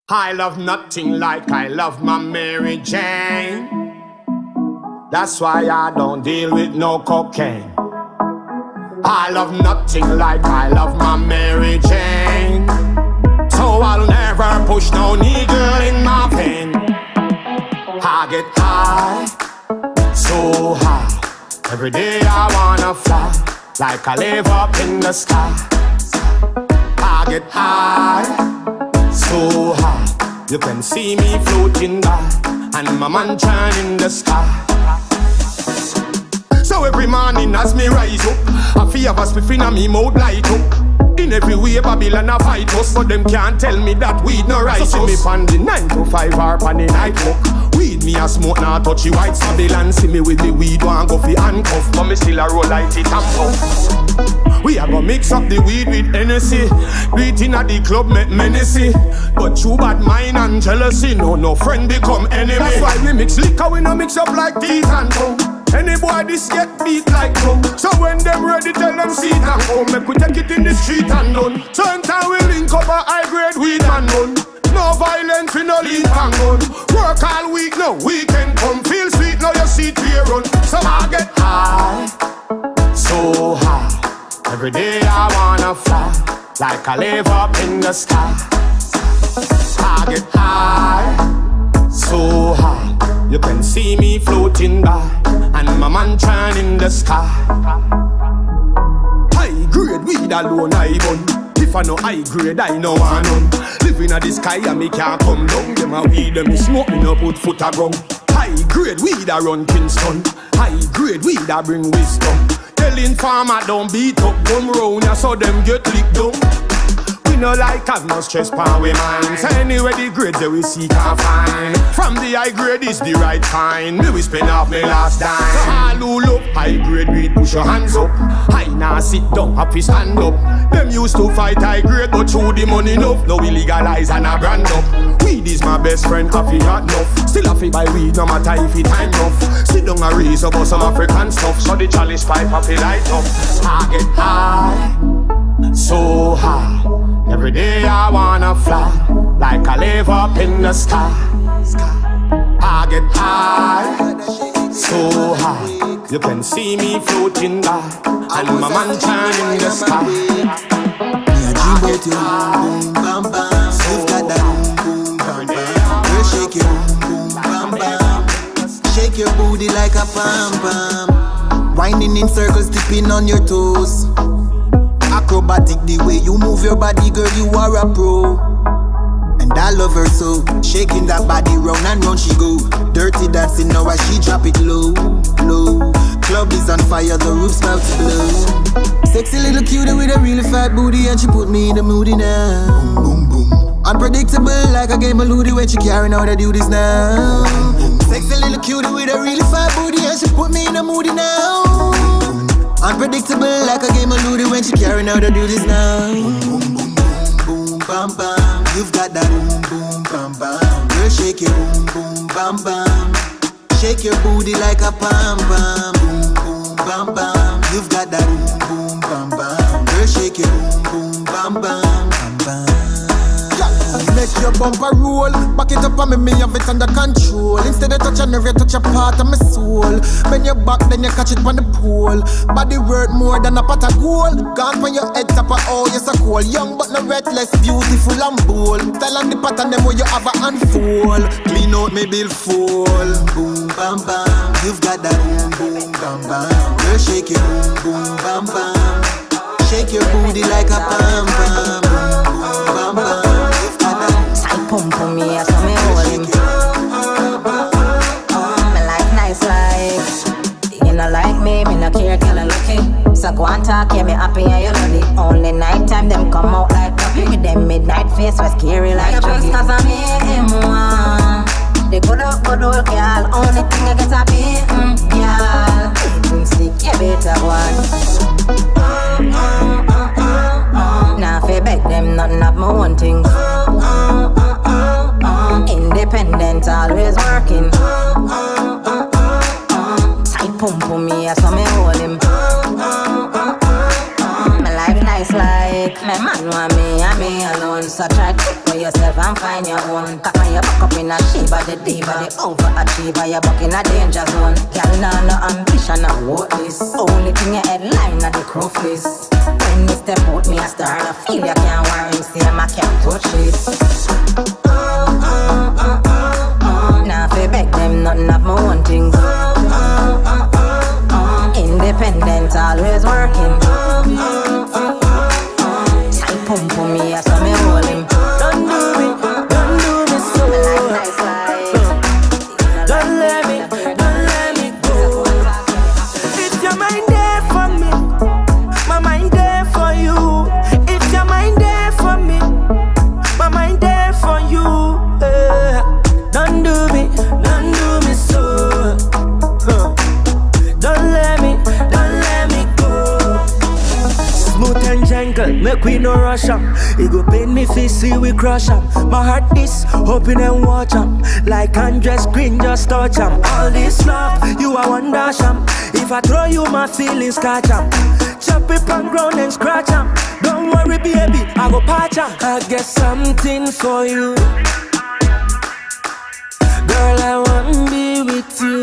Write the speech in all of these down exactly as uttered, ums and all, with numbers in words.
I love nothing like I love my Mary Jane. That's why I don't deal with no cocaine. I love nothing like I love my Mary Jane. So I'll never push no needle in my vein. I get high, so high. Every day I wanna fly, like I live up in the sky. I get high, so high. You can see me floating by, and my mansion in the sky. So every morning as me rise up, I feel of a spliff in me mouth light up. In every way Babylon a fight us, but them can't tell me that weed no right. So see me pan the nine to five hour pan the night walk. Weed me a smoke, now touch the white Babylon. See me with the weed, one go fi handcuff, but me still a roll light it and puff. We a go mix up the weed with Hennessy. Do it in a the club, make menacey. But true bad mind and jealousy, no, no friend become enemy. That's why we mix liquor, we no mix up like teeth and tongue. Any boy this get beat like drum. So when them ready, tell them sit and come. Make we take it in the street and done. Sometime we link up a high grade weed and gun. No violence, we no lead and gun. Work all week, no weekend come. Feel sweet, now you see tear run. So I get high, so high. Every day I wanna fly, like I live up in the sky. I get high, so high. You can see me floating by, and my mansion in the sky. High grade weed alone I bun. If I know high grade I know I none. Living at the sky and me can't come down. Them a weed them me smoke me no put foot a ground. High grade weed a run Kingston. High grade weed a bring wisdom. Telling farmer don't beat up, come round ya so them get licked down. We no like have no stress pan we mind. So anyway the grades that we see can't find. From the high grade is the right kind. Me we spend off me last dime. So all who love high grade weed push your hands up. High now sit down, happy stand up. Them used to fight high grade but through the money enough. Now we legalize and a brand up. Weed is my best friend, happy hot enough. Still happy buy weed no matter if it time enough. Sit down and raise up some African stuff. So the chalice pipe happy light up. I get high, so high. Every day I wanna fly, like I live up in the sky. I get high, so high. You can see me floating by, and my mansion in the sky. Yeah, dream about you, boom, bam, bam. You've got that boom, boom, bam, bam. Girl, shake your boom, boom, bam, bam. Shake your booty like a pam, pam. Winding in circles, tipping on your toes. Acrobatic the way you move your body, girl, you are a pro. And I love her so, shaking that body round and round she go. Dirty dancing now as she drop it low, low. Club is on fire, the roof's about to blow. Sexy little cutie with a really fat booty, and she put me in the moody now. Boom, boom, boom. Unpredictable like a game of Ludi when she carrying out her duties now. Boom, boom, boom. Sexy little cutie with a really fat booty, and she put me in the moody now. Unpredictable like a game of Ludi when she carrying out her duties now. Boom, boom, boom, boom, boom, bam, bam. You've got that boom, boom, bam, bam. Girl, shake your boom, boom, bam, bam. Shake your booty like a pam, pam. Boom, boom, bam, bam. You've got that boom, boom, bam, bam. Girl, shake your boom, boom, bam, bam, bam, bam. Make your bumper roll, back it up and me, me have it under control. Instead of touch a nerve, you touch a part of my soul. Bend your back, then you catch it on the pole. Body worth more than a pot of gold. Gone when your head top of oh, you're so cool. Young but no reckless, beautiful and bold. Tell on the pattern them where you have a handful. Clean out me bill full. Boom, bam, bam. You've got that boom, boom, bam, bam. Girl, shake your boom, boom, bam, bam. Shake your booty like a pam, pam. Boom, boom, bam, bam. Pum pum me, so me hold him. Me like nice like. You know like me, me no care, girl, I'm lucky. So go and talk, yeah, me happy and you love it. Only night time, them come out like puppy. With them midnight face was scary like Chucky. Cause I make him one. The good up, good old girl. Only thing I get happy, mm, girl. Even sick, you better one. Mm, mm, mm, mm, mm. Now if I beg them, nothing of my own things. Mm, mm, mm. Independent, always working. Mm, mm, mm, mm, mm. Tight pum pum me, so me hold him. Mm, mm, mm, mm, mm. My life nice like my man want me and me alone. So try to for yourself yourself and find your own. Cock on your back up in a Shiva, the diva, the overachiever. You're back in a danger zone. Girl, nah, no ambition, no what this. Only thing your headline at the crow face. When me step out, me a star. I feel you can't worry, see him, I can't touch this. Uh, uh, uh, uh, uh. Now if I beg them, nothing of my own things. Uh, uh, uh, uh, uh. Independent, always working. Uh, uh, uh, uh, uh. Tight pum pum me, I saw me hold him. Don't do me, don't do me so. Nice life. Don't let me, don't let me go. If your mind there for me, my mind there for you. If your mind there for me, my mind there for you. Uh, don't do me, don't do me so. Uh, don't let me, don't let me go. Smooth and gentle, make we no rush up. It go pain me fi see we crush up. My heart is open and watch am. Like Andres Green, just touch am. All this love, you are one dash am. If I throw you, my feelings catch am. Chop it on ground and scratch am. Don't worry, baby, I go patch am. I get something for you. Girl, I wanna be with you.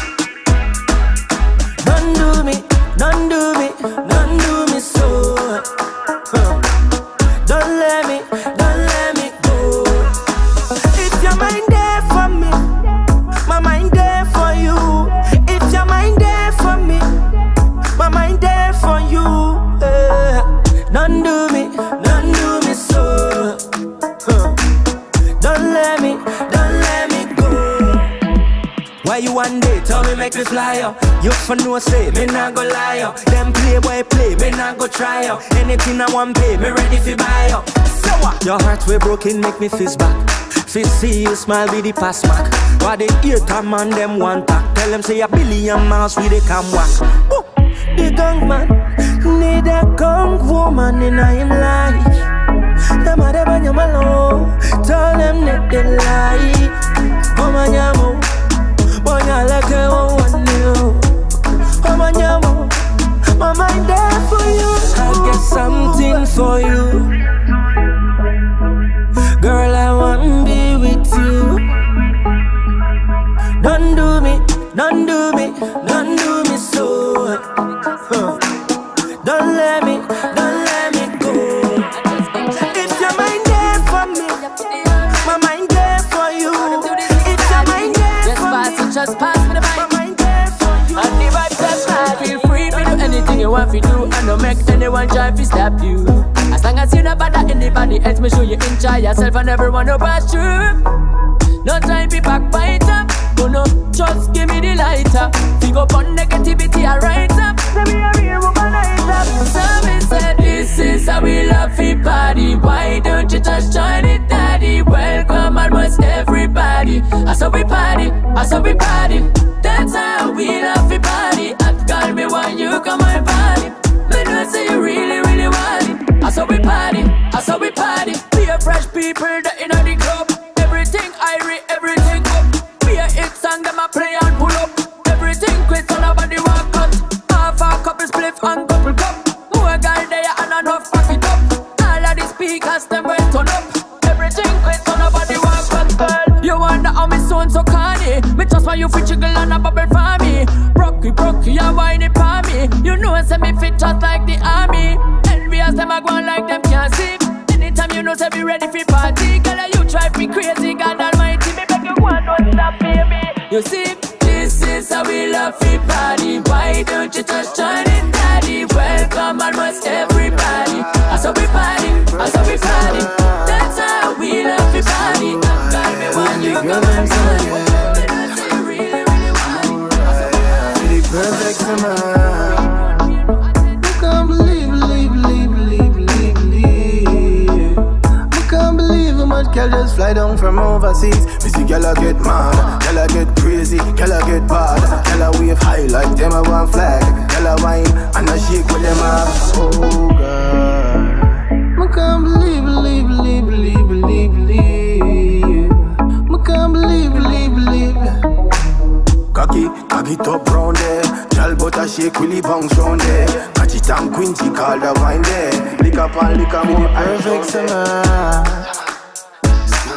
Don't do me, don't do me, don't do me so. Huh. Don't let me, don't let me go. If your mind there for me, my mind there for you. If your mind there for me, my mind there for you. Uh, don't do me, don't do me so. Huh. Don't let me, don't let me go. Why you one day tell me make me fly up? You for no say, me not go lie up. Them play boy play, me not go try up. Anything I want pay, me ready fi buy up. So what? Your heart way broken, make me fist back. Fist see you smile with the pass back. Why they hear time and them one tack? Tell them say a billion miles with they come walk. Ooh, the gang man need a gang woman in a life. Them a dem and you alone. Tell them that they lie. Come on, yamo. Boy, I like it one new. Come on, yamo. My mind there for you. I get something for you. Girl, I wanna be with you. Don't do me, don't do me, don't do me so. Huh. Don't let me, don't let me go. If your mind there for me, my mind there for you. If your mind there for me, just pass me the mic. my mind there for you. And if I just pass, feel free to do anything you want to do. And don't make anyone try to stop you. As long as you not bother anybody else, me show you enjoy yourself and everyone who pass through. No time to backbiter. Oh no, just give me the lighter. Fig up on negativity, I rise up. Let me a real womanizer. Somebody said this is how we love the party. Why don't you just join it, daddy? Welcome almost everybody. I saw we party, I saw we party. That's how we love the party. I call me when you come my party. Me know say you really, really want it. I saw we party, I saw we party. Be a fresh people that in the club. Everything irie, everything up. Be a hit song, them a play and pull up. Everything quit, so nobody walk cut. Half a couple spliff and couple cup. More girl there and enough pack it up. All of the speakers, them well turn up. Everything quit, so nobody walk cut, girl. You wonder how me sound so corny. Me just want you fit jiggle and a bubble for me. Brocky, brocky, you whine it for me. You know say me fit just like the army. Envious them a go on like them can't see. Anytime you know say be ready for party. Girl, you drive me crazy, God almighty. Me beg you one, don't stop, baby. You see, this is how we love the party. Why don't you just join it, daddy? Welcome almost everybody. I saw we party, I saw we party. That's how we love the party. Got me when you come and say you really, really want it. The perfect summer. I can't believe, believe, believe, believe, believe, believe. I can't believe how much girl just fly down from overseas. Me see girl a get mad, girl a get crazy, girl a get bad, girl a wave high like them a one flag, girl a wine and a shake with them up. Oh God, I can't believe, believe, believe, believe, believe, believe. I can't believe, believe, believe. Cocky, cocky top round there. Girl butter shake really bounce round there. Catch it and Quincy call the wine there. Lick up and lick up more perfect summer.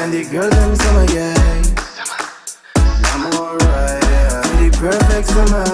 and the girls them summer guys. I'm alright, yeah. The perfect summer.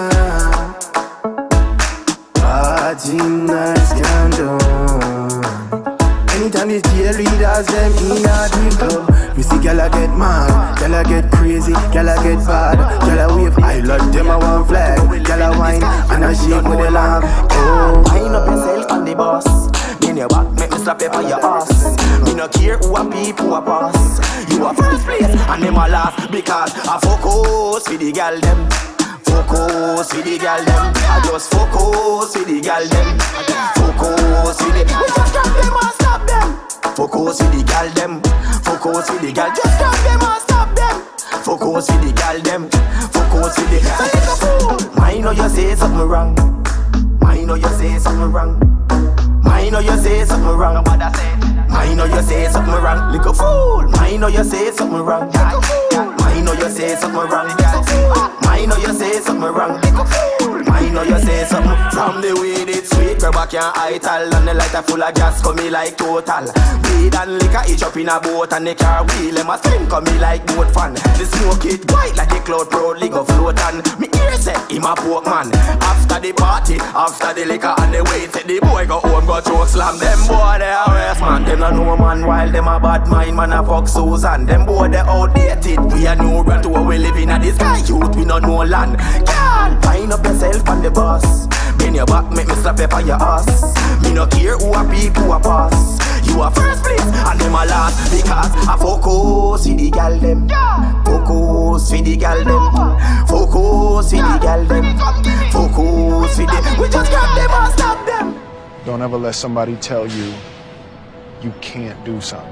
Party nights can't done. Anytime the cheerleaders them in a the club, we see gyal a get mad, gyal a get crazy, gyal a get bad, gyal a wave high like them a one flag, gyal a wine and a shake with a laugh. Oh, wind up yourself on the boss. In your back, make me slap you on your ass. Me no care who a peep, who a pass. You a first place and them a last, because I focus for the gyal them. Focus for the gyal them. I just focus for the gyal them. Focus for the. We just grab them and stop them. Focus for the gyal them. Focus for the gyal. Just grab them and stop them. Focus for the gyal them. Focus for the. So little fool, mind know you say something wrong. Mind know you say something wrong. Mind know you say something wrong. Nobody say. Mind know you say something wrong. Little fool, mind know you say something wrong. Little fool, mind know you say something wrong. Little fool, mind know you say something wrong. Little fool, mind know you say something. From the way it's sweet, grab back your idle, and the lighter full of gas come me like total. Weed and liquor each up in a boat, and the car wheel them a spin come me like boat fan. The smoke it white like the cloud proudly go float, and me ear say him a poke man. After the party, after the liquor and the wait, say the boy go home go choke slam. Them boy they a rest man, them no know man while them a bad mind man a fuck Susan. Them boy they outdated, we a new brand to where we living at the sky youth, we no know land. Girl, find up yourself on the bus. Bend your back, make me slap you on your ass. Me no care who a peep, who a pass. You a first place and them a last, because I focus for the gyal them. Focus for the gyal them. Focus for the gyal them. Focus for the. We just grab them and stop them. Don't ever let somebody tell you you can't do something.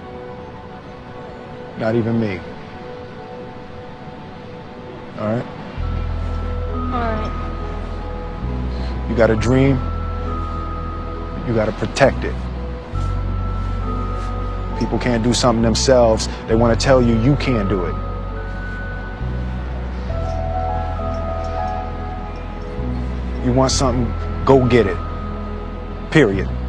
Not even me. All right? All right. You got a dream, you got to protect it. People can't do something themselves. They want to tell you you can't do it. You want something, go get it. Period.